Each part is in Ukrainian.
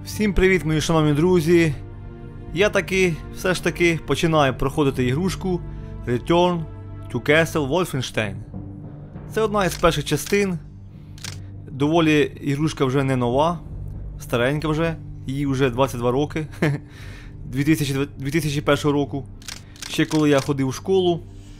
Всім привіт, мої шановні друзі! Я все ж таки починаю проходити ігрушку Return to Castle Wolfenstein. Це одна із перших частин. Доволі ігрушка вже не нова, старенька вже, їй вже 22 роки, 2001 року. Ще коли я ходив у школу,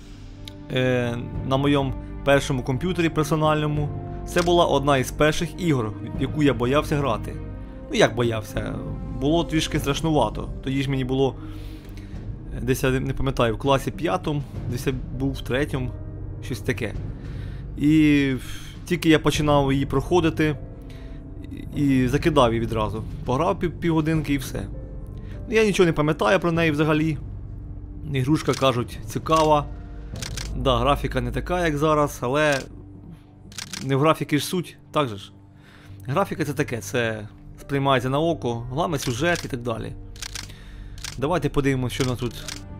на моєму першому комп'ютері персональному, це була одна із перших ігор, в яку я боявся грати. Ну як боявся, було трішки страшнувато. Тоді ж мені було, десь я не пам'ятаю, в класі 5-му, десь я був в 3-му, щось таке. І тільки я починав її проходити і закидав її відразу. Пограв півгодинки і все. Я нічого не пам'ятаю про неї взагалі. Ігрушка, кажуть, цікава. Да, графіка не така, як зараз, але не в графіки ж суть, так же ж. Графіка це таке, це сприймається на око, головне сюжет і так далі. Давайте подивимося, що у нас тут.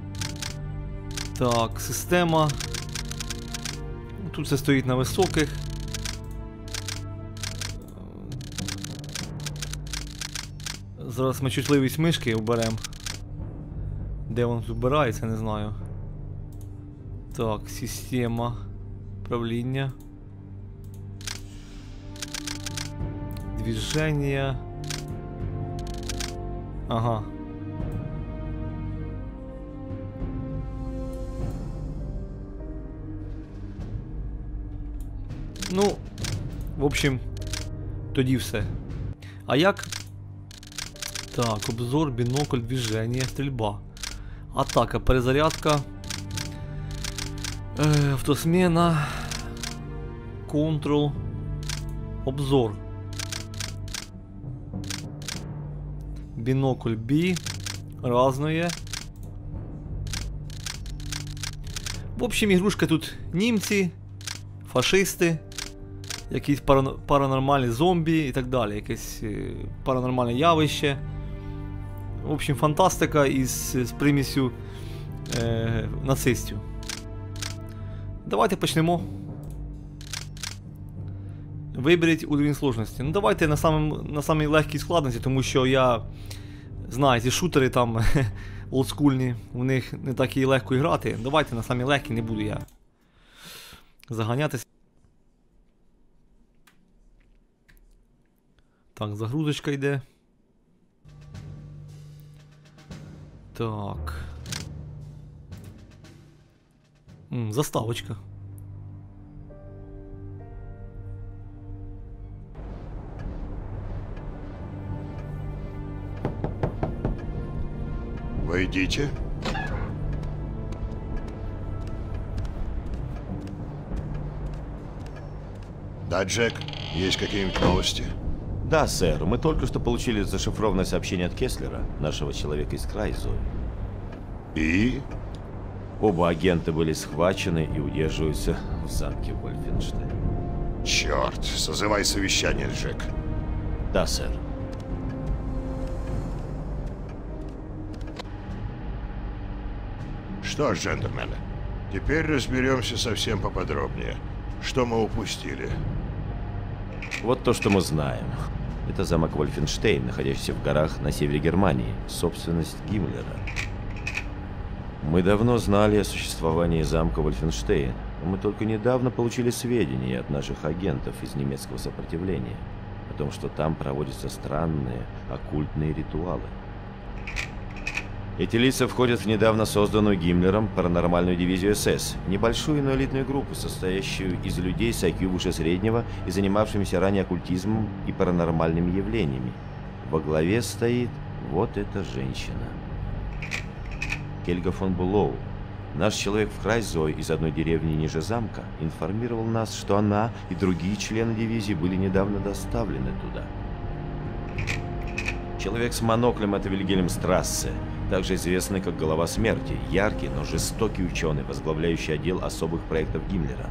Так, система. Тут все стоїть на високих. Зараз ми чутливість мишки оберемо. Де воно тут вбирається, не знаю. Так, система управління. Движення. Ага. Ну, в общем, тоді все. А як? Так, обзор, бінокль, движення, стрільба. Атака, перезарядка. Автосмена. Контрол. Обзор. Бінокль B. Разное. В общем, ігрушка тут німці, фашисти, якісь паранормальні зомбі і так далі. Якесь паранормальне явище. В общем, фантастика із примісю нацистів. Давайте почнемо. Виберіть уровень сложності. Ну давайте на самій легкій складності, тому що я знаю, ці шутери там олдскульні, у них не так і легко грати. Давайте на самій легкій, не буду я заганятися. Так, загрузочка йде. Так. Заставочка. Войдите. Да, Джек, есть какие-нибудь новости? Да, сэр. Мы только что получили зашифрованное сообщение от Кеслера, нашего человека из Крайзо. И? Оба агента были схвачены и удерживаются в замке Вольфенштейн. Черт, созывай совещание, Джек. Да, сэр. Что ж, джентльмены, теперь разберемся совсем поподробнее. Что мы упустили? Вот то, что мы знаем. Это замок Вольфенштейн, находящийся в горах на севере Германии, собственность Гиммлера. Мы давно знали о существовании замка Вольфенштейн, но мы только недавно получили сведения от наших агентов из немецкого сопротивления о том, что там проводятся странные оккультные ритуалы. Эти лица входят в недавно созданную Гиммлером паранормальную дивизию СС, небольшую, но элитную группу, состоящую из людей с IQ выше среднего и занимавшимися ранее оккультизмом и паранормальными явлениями. Во главе стоит вот эта женщина. Хельга фон Булоу. Наш человек в Крайзой из одной деревни ниже замка информировал нас, что она и другие члены дивизии были недавно доставлены туда. Человек с моноклем — это Вильгельм Страссе, также известный как Голова Смерти, яркий, но жестокий ученый, возглавляющий отдел особых проектов Гиммлера.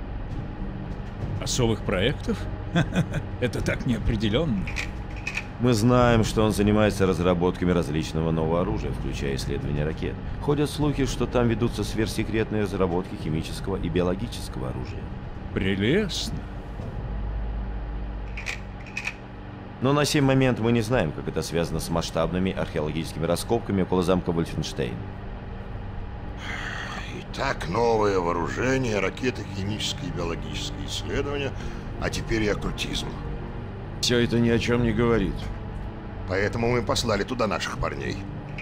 Особых проектов? Это так неопределенно. Мы знаем, что он занимается разработками различного нового оружия, включая исследования ракет. Ходят слухи, что там ведутся сверхсекретные разработки химического и биологического оружия. Прелестно. Но на сей момент мы не знаем, как это связано с масштабными археологическими раскопками около замка Вольфенштейн. Итак, новое вооружение, ракеты, химические и биологические исследования, а теперь и оккультизм. Все это ни о чем не говорит. Поэтому мы послали туда наших парней.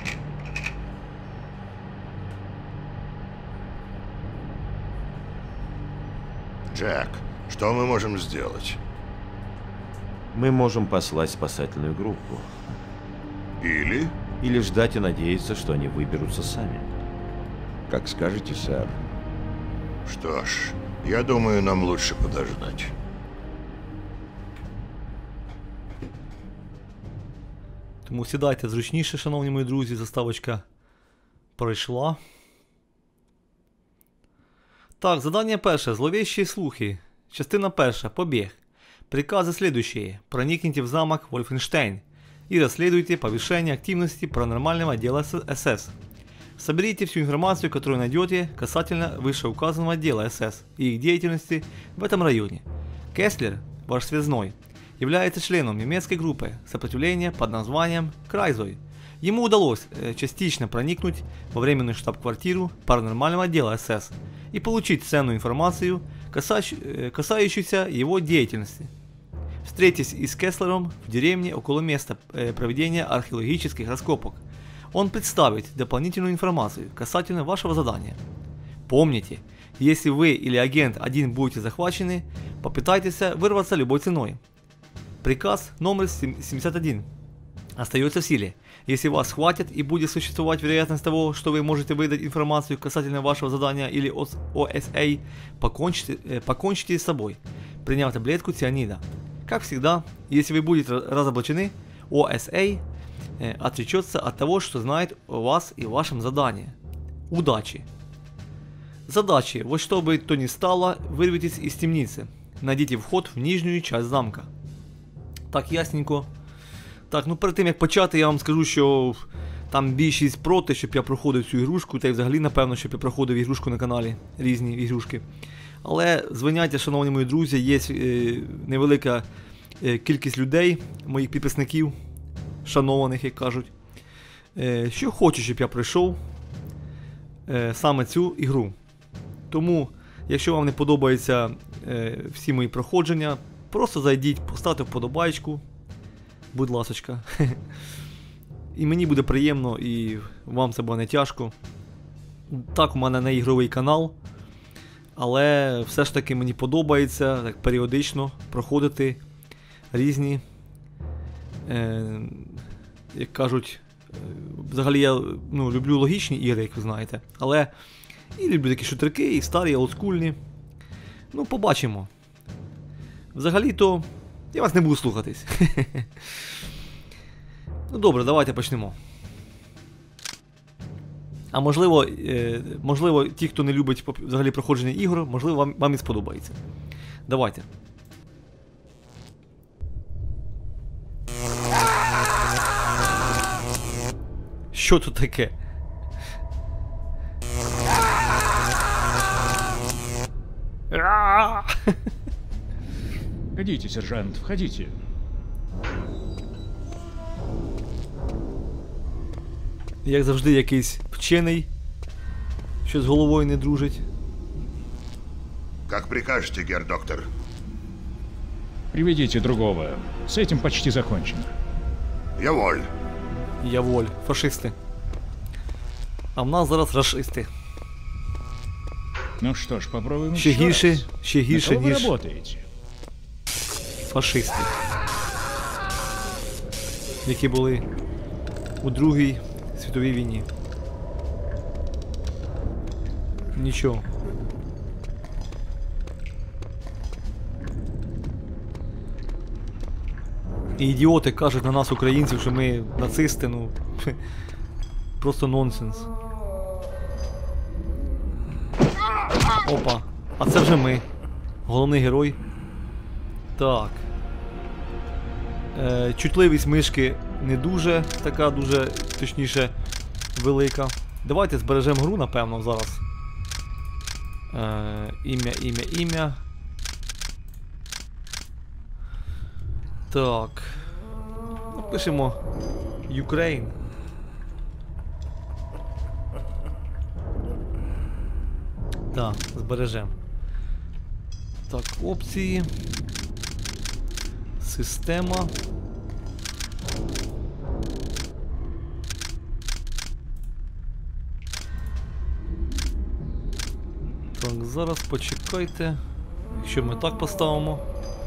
Джек, что мы можем сделать? Мы можем послать спасательную группу. Или? Или ждать и надеяться, что они выберутся сами. Как скажете, сэр. Что ж, я думаю, нам лучше подождать. Тому сідайте зручніше, шановні мої друзі, заставочка пройшла. Так, задание перше. Зловещие слухи. Частина перша. Побег. Приказы следующие. Проникните в замок Вольфенштейн и расследуйте повышение активности паранормального отдела СС. Соберите всю информацию, которую найдете касательно вышеуказанного отдела СС и их деятельности в этом районе. Кеслер, ваш связной, является членом немецкой группы сопротивления под названием Крайзой. Ему удалось частично проникнуть во временную штаб-квартиру паранормального отдела СС и получить ценную информацию, касающуюся его деятельности. Встретитесь и с Кеслером в деревне около места проведения археологических раскопок. Он представит дополнительную информацию касательно вашего задания. Помните, если вы или агент 1 будете захвачены, попытайтесь вырваться любой ценой. Приказ номер 71 остается в силе. Если вас схватят и будет существовать вероятность того, что вы можете выдать информацию касательно вашего задания или ОСА, покончите с собой, приняв таблетку цианида. Как всегда, если вы будете разоблачены, ОСА отречется от того, что знает о вас и вашем задании. Удачи! Задачи. Вот что бы то ни стало, вырвитесь из темницы. Найдите вход в нижнюю часть замка. Так, ясненько. Так, ну перед тим як почати, я вам скажу, що там більшість проти, щоб я проходив цю ігрушку, та й взагалі, напевно, щоб я проходив ігрушку на каналі, різні ігрушки. Але, звиняйте, шановні мої друзі, є невелика кількість людей, моїх підписників, шанованих, як кажуть, що хочуть, щоб я пройшов саме цю ігру. Тому, якщо вам не подобаються всі мої проходження, просто зайдіть, поставте вподобайку, будь ласочка. І мені буде приємно, і вам це буде не тяжко. Так, у мене не ігровий канал, але все ж таки мені подобається так періодично проходити різні, як кажуть, взагалі я люблю логічні ігри, як ви знаєте, але і люблю такі шутерки, і старі, і олдскульні. Ну, побачимо. Взагалі-то я вас не буду слухатись. Ну добре, давайте почнемо. А можливо, ті, хто не любить взагалі проходження ігор, можливо, вам і сподобається. Давайте. Що тут таке? Входите, сержант, входите. Як завжди, якийсь вчений, що з головою не дружить. Как прикажете, герр-доктор? Приведите другого. С этим почти закончено. Я воль. Я воль. Фашисти. А в нас зараз рашисти. Ну что ж, попробуем Ще еще гірше, раз. ще гірше, На кого вы ніж работаете? фашисти. Які були у Другій світовій війні. Нічого. І ідіоти кажуть на нас, українців, що ми нацисти, ну просто нонсенс. Опа, а це вже ми. Головний герой. Так. Чутливість мишки не дуже, така дуже, точніше, велика. Давайте збережемо гру, напевно, зараз. Ім'я. Так. Напишемо Ukraine. Так, збережемо. Так, опції. Система. Так, зараз почекайте. Якщо ми так поставимо.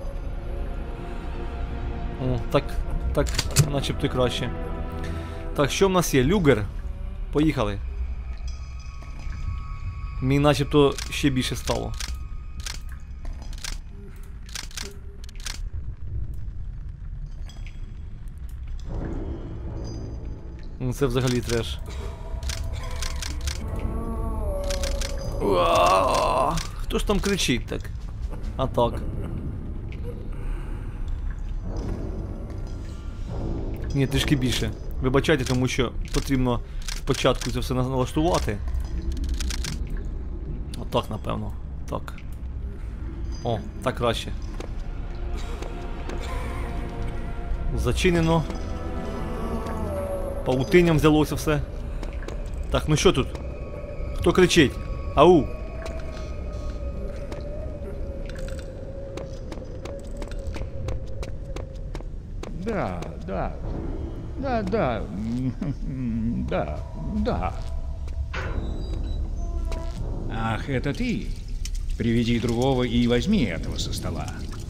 О, так, начебто і краще. Так, що в нас є? Люгер. Поїхали. Мені начебто ще більше стало. Ну, це взагалі треш. Уа! Хто ж там кричить так? А так. Ні, трішки більше. Вибачайте, тому що потрібно спочатку це все налаштувати. Отак, напевно. Так. О, так краще. Зачинено. Паутинням взялося все. Так, ну що тут? Хто кричить? Ау! Да, да. Да, да. Да, да. Ах, это ты? Приведи другого и возьми этого со стола.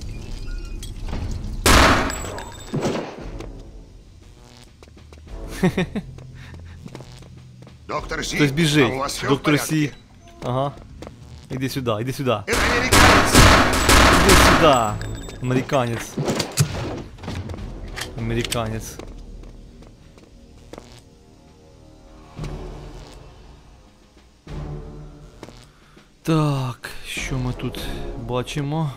Доктор Зи, Хтось біжить. там у вас все в Доктор порядке? Сі. Ага. Іди сюди, іди сюди. Это американец! Іди сюди. Американець. Американець. Так, що ми тут бачимо?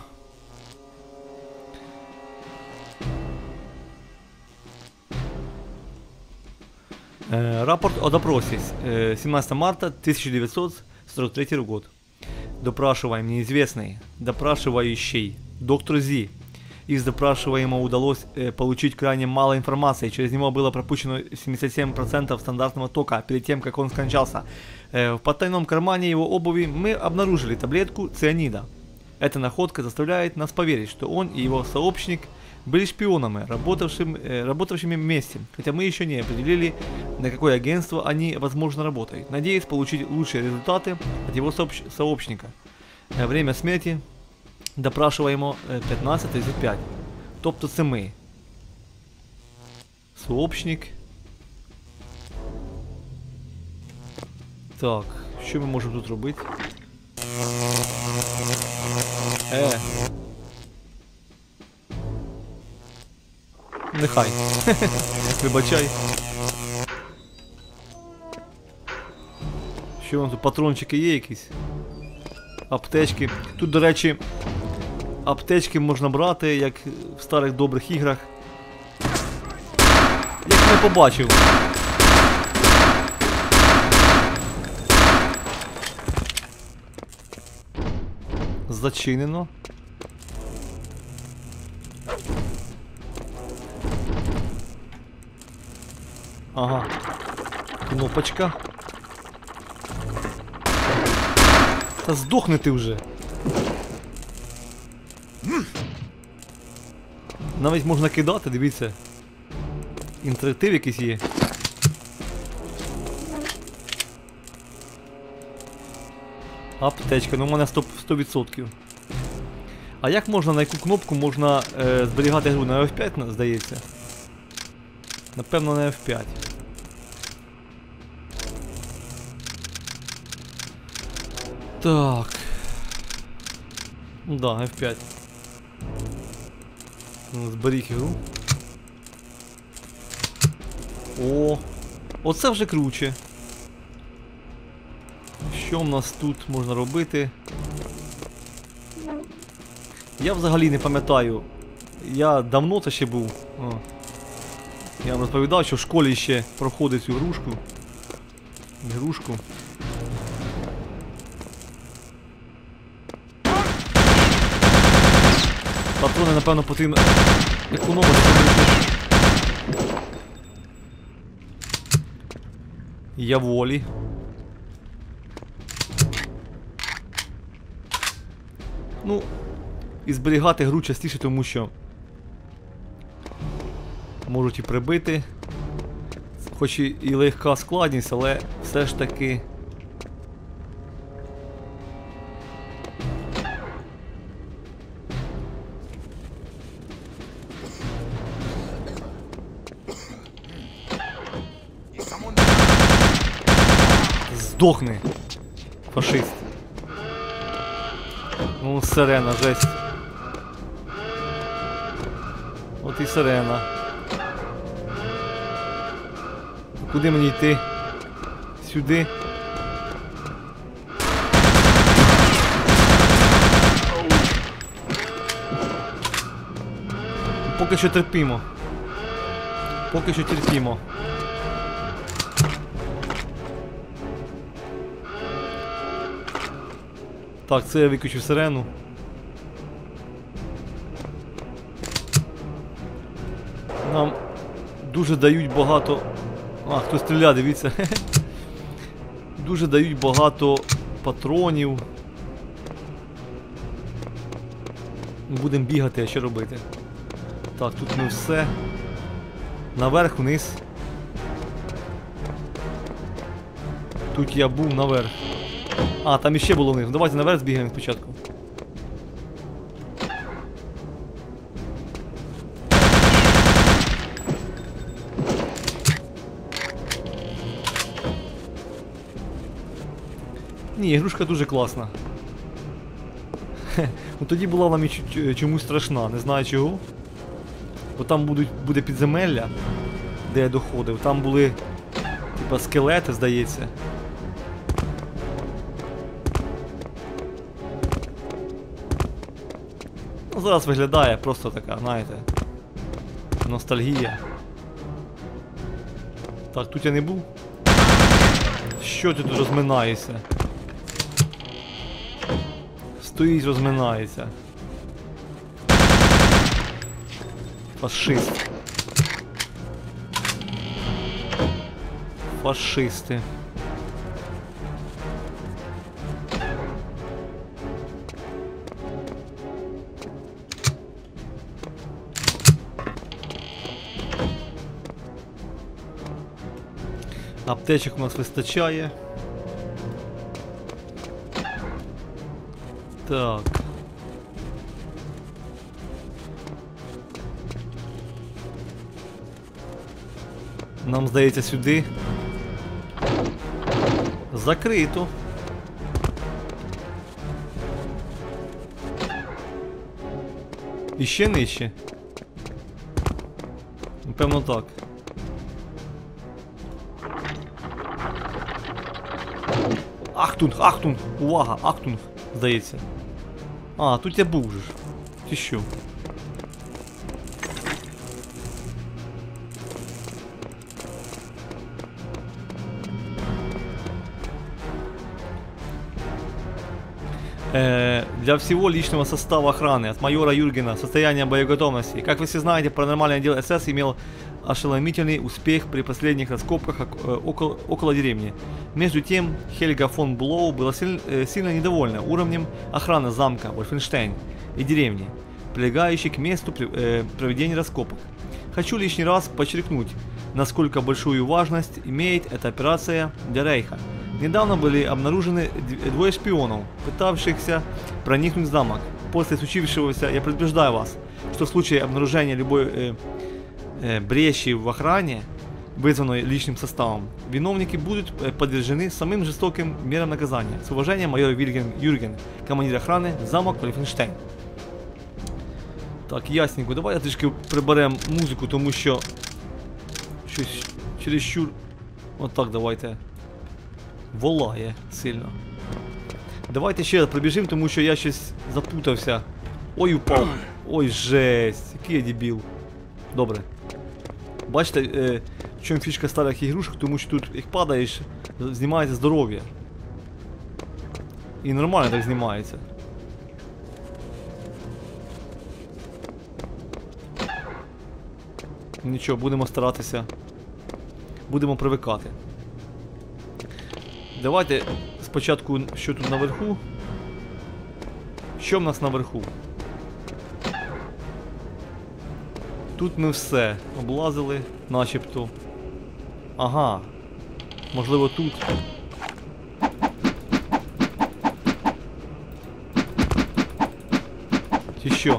Рапорт о допросе. 17 марта 1943 год. Допрашиваем неизвестный, допрашивающий, доктор Зи. Из допрашиваемого удалось получить крайне мало информации, через него было пропущено 77% стандартного тока перед тем, как он скончался. В потайном кармане его обуви мы обнаружили таблетку цианида. Эта находка заставляет нас поверить, что он и его сообщник были шпионами, работавшими вместе, хотя мы еще не определили, на какое агентство они, возможно, работают. Надеюсь получить лучшие результаты от его сообщника. Время смерти допрашиваємо 15:35. Тобто це ми. Сообщник. Так, що ми можемо тут робити? Нехай. Вибачай. Що вон тут, патрончики є якісь? Аптечки. Тут, до речі, аптечки можна брати, як в старих добрих іграх. Як не побачив. Зачинено. Ага. Кнопочка. Та здохни ти вже. Навіть можна кидати, дивіться. Інтерактив якийсь є. Аптечка, ну у мене 100%. А як можна, на яку кнопку можна зберігати гру? На F5, здається? Напевно, на F5. Так. Да, F5. Зберіг ігру. О! Оце вже круче. Що в нас тут можна робити? Я взагалі не пам'ятаю. Я давно це ще був. Я вам розповідав, що в школі ще проходить цю ігрушку. Патрони, напевно, потрібно економити. Я волі. Ну, і зберігати гру частіше, тому що можуть і прибити. Хоч і легка складність, але все ж таки. Здохни, фашист. Ну, сирена, жесть. От і сирена. Куди мені йти? Сюди. Поки що терпімо. Поки що терпімо. Так, це я виключив сирену. Нам дуже дають багато... А, хто стріляє, дивіться. Дуже дають багато патронів. Будемо бігати, а що робити? Так, тут ми все. Наверх, вниз. Тут я був наверх. А, там іще було вниз. Давайте наверх збігаємо спочатку. Ні, ігрушка дуже класна. Ну тоді була вона мені чомусь страшна, не знаю чого. Бо там буде підземелля, де я доходив. Там були, типа, скелети, здається. Ну, зараз виглядає просто така, знаєте, ностальгія. Так, тут я не був. Що ти тут розминаєшся? Стоїть, розминається. Фашист. Фашисти. Аптечок у нас вистачає. Так. Нам здається сюди. Закрито. І ще нижче. Напевно так. Ахтунг, ахтунг, увага, ахтунг, здається. А, тут я був же ж. Ти що? Для всего личного состава охраны от майора Юргена состояние боеготовности. Как вы все знаете, паранормальный отдел СС имел ошеломительный успех при последних раскопках около деревни. Между тем, Хельга фон Блоу была сильно недовольна уровнем охраны замка Вольфенштейн и деревни, прилегающей к месту проведения раскопок. Хочу лишний раз подчеркнуть, насколько большую важность имеет эта операция для Рейха. Недавно были обнаружены двое шпионов, пытавшихся проникнуть в замок. После случившегося я предупреждаю вас, что в случае обнаружения любой бреши в охране, вызванной личным составом, виновники будут подвержены самым жестоким мерам наказания. С уважением, майор Юрген, командир охраны, замок Вольфенштейн. Так, ясненько, давай трішки приберемо музику, тому що щось чересчур. Отак давайте. Волає сильно. Давайте ще раз пробіжимо, тому що я щось запутався. Ой, упав. Ой, жесть. Який я дебіл. Добре. Бачите, в чому фішка старих ігрушок, тому що тут як падаєш, знімається здоров'я. І нормально так знімається. Нічого, будемо старатися. Будемо привикати. Давайте спочатку, що тут наверху. Що в нас наверху? Тут ми все облазили, начебто. Ага. Можливо, тут. Чи що?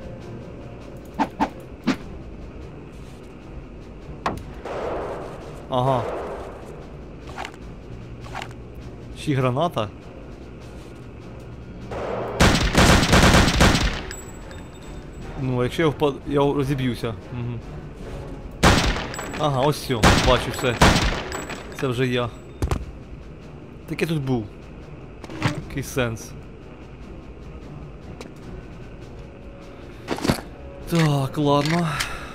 Ага. Ще граната. Ну, якщо я впаду, я розіб'юся. Угу. Ага, ось все, бачу все. Це вже я. Таке тут був. Який сенс. Так, ладно.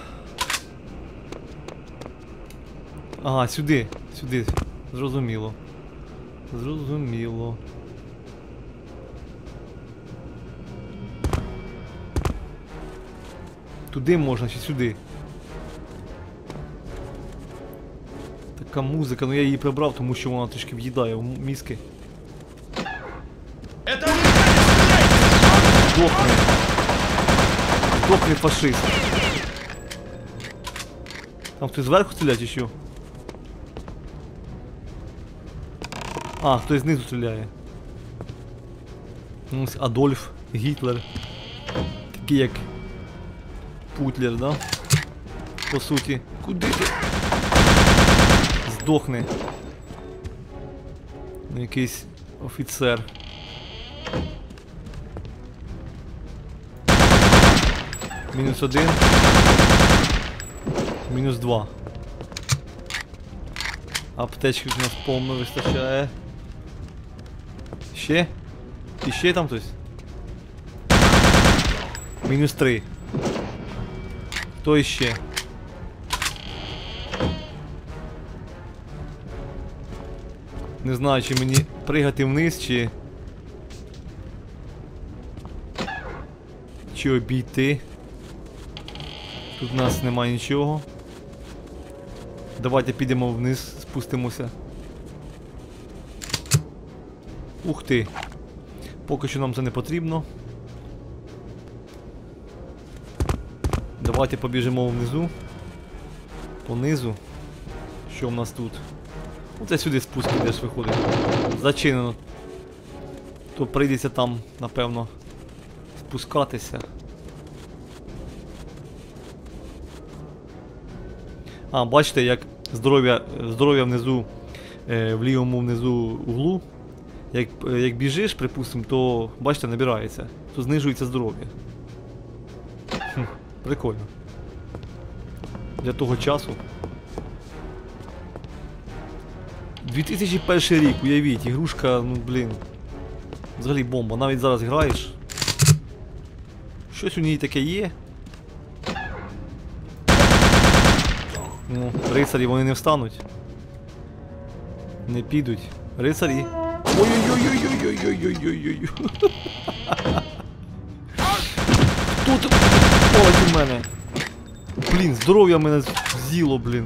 Ага, сюди, сюди. Зрозуміло. Зрозуміло. Туди можна чи сюди? Така музика, ну я її прибрав, тому що вона трішки в'їдає в мізки. Здохни. Здохни, фашист. Там хтось зверху стріляє чи що? А, хтось знизу стріляє. Ось Адольф, Гітлер. Такий як Путлер, да? По суті. Куди ти? Здохни. Ну, якийсь офіцер. -1. -2. Аптечки у нас повно вистачає. Ще? І ще там хтось? -3. Хто іще? Не знаю, чи мені пригати вниз, чи обійти. Тут у нас немає нічого. Давайте підемо вниз, спустимося. Ух ти. Поки що нам це не потрібно. Давайте побіжимо внизу. Понизу. Що в нас тут? Оце сюди спуск ідеш виходить. Зачинено. То прийдеться там, напевно, спускатися. А, бачите, як здоров'я внизу, в лівому внизу углу. Як біжиш, припустимо, то, бачите, набирається. То знижується здоров'я. Прикольно. Для того часу. 2001 рік, уявіть, ігрушка, ну блін. Взагалі бомба, навіть зараз граєш. Щось у ній таке є. Ну, рицарі вони не встануть. Не підуть. Рицарі. Ой-ой-ой-ой-ой-ой-ой-ой-ой-ой. Тут полить у мене. Блін, здоров'я мене з'їло, блін.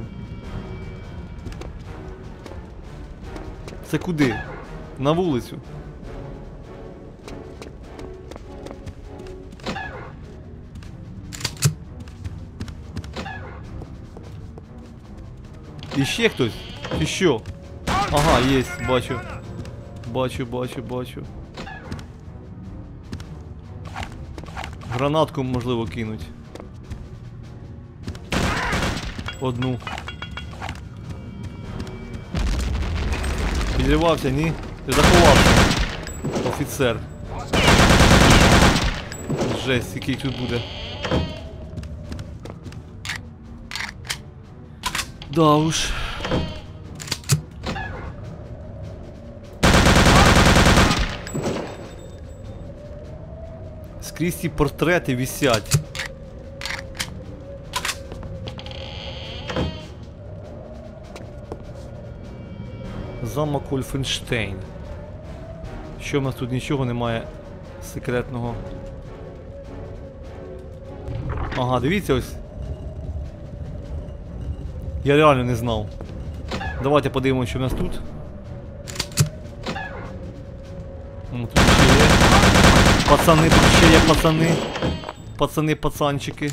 Це куди? На вулицю. І ще хтось? Чи що? Ага, є, бачу. Бачу. Гранатку можливо кинуть. Одну. Підривався, ні? Ти заховався. Офіцер. Жесть, який тут буде. Да уж. Скрізь ці портрети висять. Замок Вольфенштейн. Що в нас тут нічого немає секретного. Ага, дивіться ось. Я реально не знав. Давайте подивимося, що в нас тут. Тут ще є. Пацани, тут ще є пацани. Пацани, пацанчики.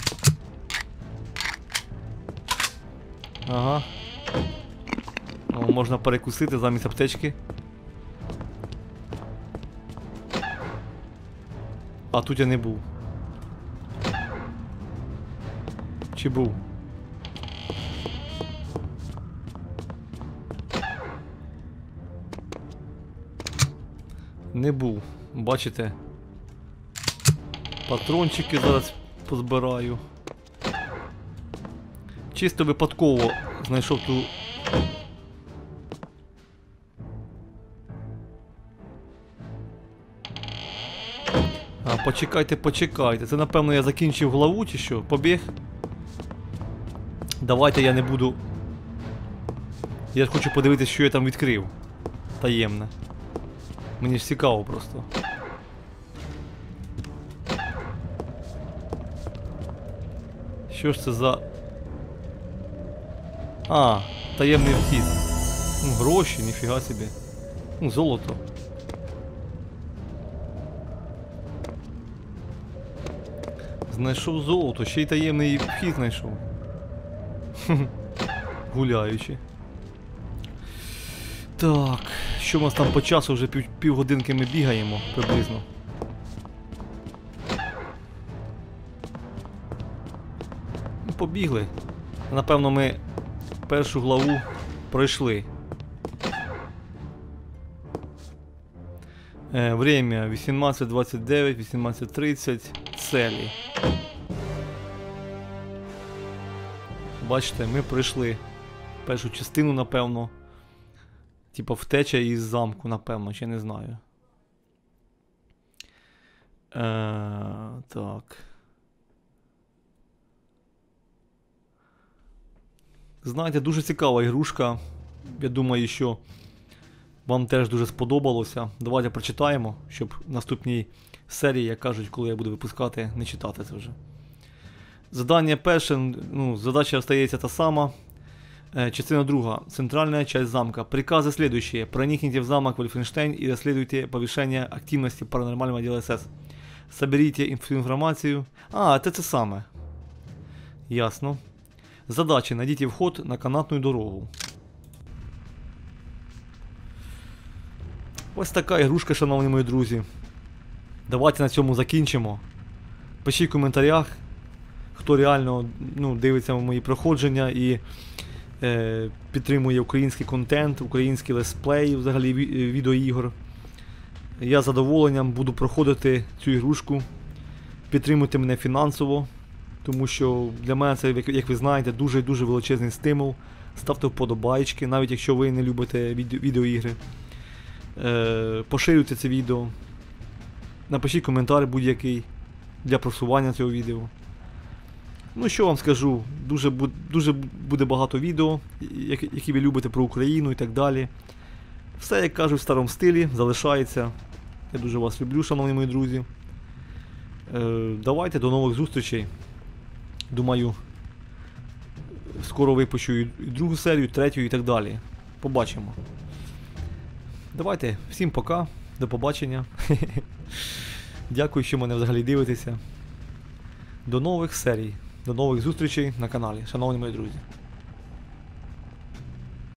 Ага. О, можна перекусити замість аптечки. А тут я не був. Чи був? Не був. Бачите? Патрончики зараз позбираю. Чисто випадково знайшов ту... А, почекайте, почекайте. Це напевно я закінчив главу чи що? Побіг? Давайте я не буду... Я ж хочу подивитися, що я там відкрив. Таємне. Мені ж цікаво просто. Що ж це за... А, таємний вхід. Ну, гроші, ніфіга собі. Ну, золото. Знайшов золото, ще й таємний вхід знайшов. Гуляючи. Так, що у нас там по часу? Вже півгодинки ми бігаємо приблизно. Побігли. Напевно, ми першу главу пройшли. Время 18:29, 18:30. Целі. Бачите, ми пройшли першу частину, напевно. Типа втеча із замку, напевно, чи не знаю. Так. Знаєте, дуже цікава ігрушка. Я думаю, що вам теж дуже сподобалося. Давайте прочитаємо, щоб в наступній серії, як кажуть, коли я буду випускати, не читати це вже. Задання перше, ну, задача остається та сама. Частина друга. Центральная часть замка. Приказы следующие. Проникните в замок Вольфенштейн и расследуйте повышение активности паранормального отдела СС. Соберите информацию. А, это це саме. Ясно. Задачи. Найдите вход на канатную дорогу. Ось така ігрушка, шановні мої друзі. Давайте на цьому закінчимо. Пишіть в коментарях, хто реально, ну, дивиться мої проходження і підтримує український контент, українські летсплеї, взагалі відеоігор. Я з задоволенням буду проходити цю ігрушку. Підтримуйте мене фінансово, тому що для мене це, як ви знаєте, дуже-дуже величезний стимул. Ставте вподобайки, навіть якщо ви не любите відеоігри. Поширюйте це відео. Напишіть коментар будь-який для просування цього відео. Ну, що вам скажу, дуже буде багато відео, які ви любите про Україну і так далі. Все, як кажуть, в старому стилі, залишається. Я дуже вас люблю, шановні мої друзі. Давайте, до нових зустрічей. Думаю, скоро випущу і другу серію, третю і так далі. Побачимо. Давайте, всім пока, до побачення. Дякую, що мене взагалі дивитеся. До нових серій. До нових зустрічей на каналі, шановні мої друзі.